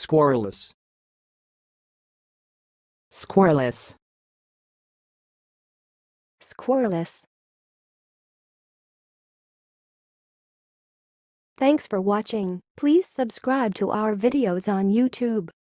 Squarrulose. Squarrulose. Squarrulose. Thanks for watching. Please subscribe to our videos on YouTube.